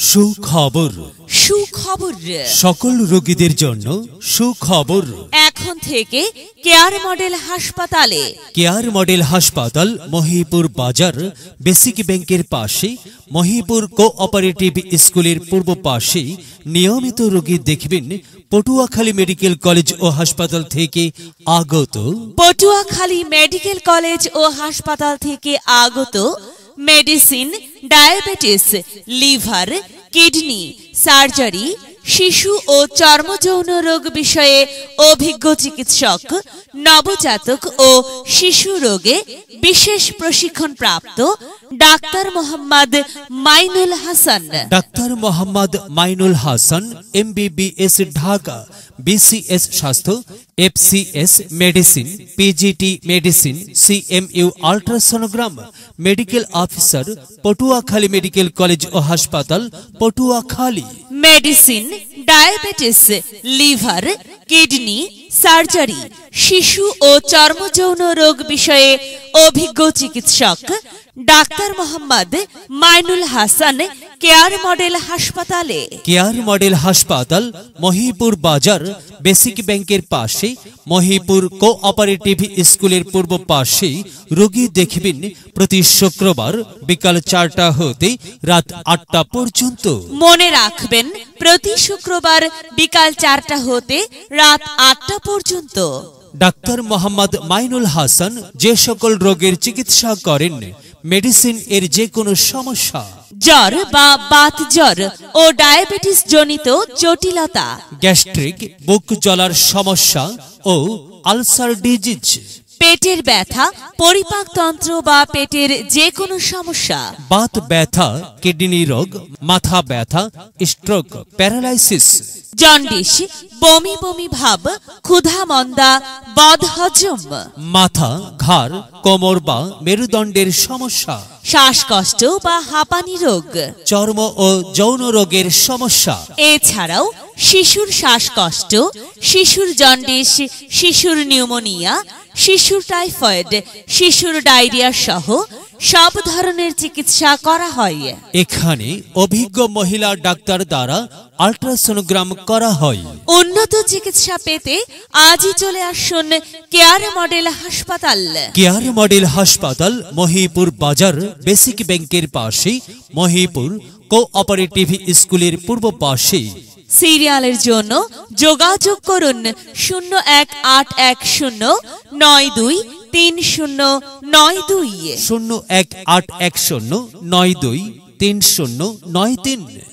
সুখবর সুখবর সকল রোগীদের জন্য সুখবর। এখন থেকে কেয়ার মডেল হাসপাতালে কেয়ার মডেল হাসপাতাল মহিপুর বাজার বেসিক ব্যাংকের পাশে মহিপুর কোঅপারেটিভ স্কুলের পূর্ব পাশে নিয়মিত রোগী দেখবেন পটুয়াখালী মেডিকেল কলেজ ও হাসপাতাল থেকে আগত। পটুয়াখালী মেডিকেল কলেজ ও হাসপাতাল থেকে আগত medicine, diabetes, liver, kidney, surgery, শিশু ও চর্মযৌন রোগ বিষয়ে অভিজ্ঞ চিকিৎসক, নবজাতক ও শিশু রোগে বিশেষ প্রশিক্ষণ প্রাপ্ত doctor Mohammad Mainul Hasan. Doctor Mohammad Mainul Hasan MBBS Dhaka, BCS স্বাস্থ্য, FCS medicine, PGT medicine, CMU ultrasonogram, medical officer, Patuakhali medical college ও হাসপাতাল Patuakhali. Medicine, diabetes, liver, kidney, surgery, শিশু ও চর্মযৌন রোগ বিষয়ে অভিজ্ঞ চিকিৎসক doctor Mohammad Mainul Hasan care model হাসপাতালে। কেয়ার মডেল হাসপাতাল মহিপুর বাজার বেসিক ব্যাংকের পাশে মহিপুর কোঅপারেটিভ স্কুলের পূর্ব পাশে রোগী দেখবেন প্রতি শুক্রবার বিকাল 4টা হতে রাত 8টা পর্যন্ত। মনে রাখবেন, প্রতি শুক্রবার বিকাল 4টা হতে রাত 8টা পর্যন্ত। ডাক্তার মোহাম্মদ মাইনুল হাসান যে সকল রোগের চিকিৎসা করেন, মেডিসিন এর যে কোনো সমস্যা, জ্বর বা বাত জ্বর ও ডায়াবেটিস জনিত জটিলতা, গ্যাস্ট্রিক, বুক জ্বলার সমস্যা ও আলসার ডিজিজ, পেটের ব্যথা, পরিপাকতন্ত্র বা পেটের যে কোনো সমস্যা, বাত ব্যথা, কিডনি রোগ, মাথা ব্যথা, স্ট্রোক, প্যারালাইসিস, জন্ডিস, বমি বমি ভাব, ক্ষুধা মন্দা, বদহজম, মাথা, ঘাড়, কোমর বা মেরুদণ্ডের সমস্যা, শ্বাসকষ্ট বা হাঁপানি রোগ, চর্ম ও যৌন রোগের সমস্যা, এছাড়াও শিশুর শ্বাসকষ্ট, শিশুর জন্ডিস, শিশুর নিউমোনিয়া, শিশুর টাইফয়েড, শিশুর ডায়রিয়া সহ সব ধরনের চিকিৎসা করা হয়। এখানে অভিজ্ঞ মহিলা ডাক্তার দ্বারা আল্ট্রাসোনোগ্রাম করা হয়। উন্নত চিকিৎসা পেতে আজই চলে আসুন কেয়ার মডেল হাসপাতাল। কেয়ার মডেল হাসপাতাল মহিপুর বাজার বেসিক ব্যাংকের পাশে মহিপুর কোঅপারেটিভ স্কুলের পূর্ব পাশে। সিরিয়ালের জন্য যোগাযোগ করুন 01810923092 01810923093।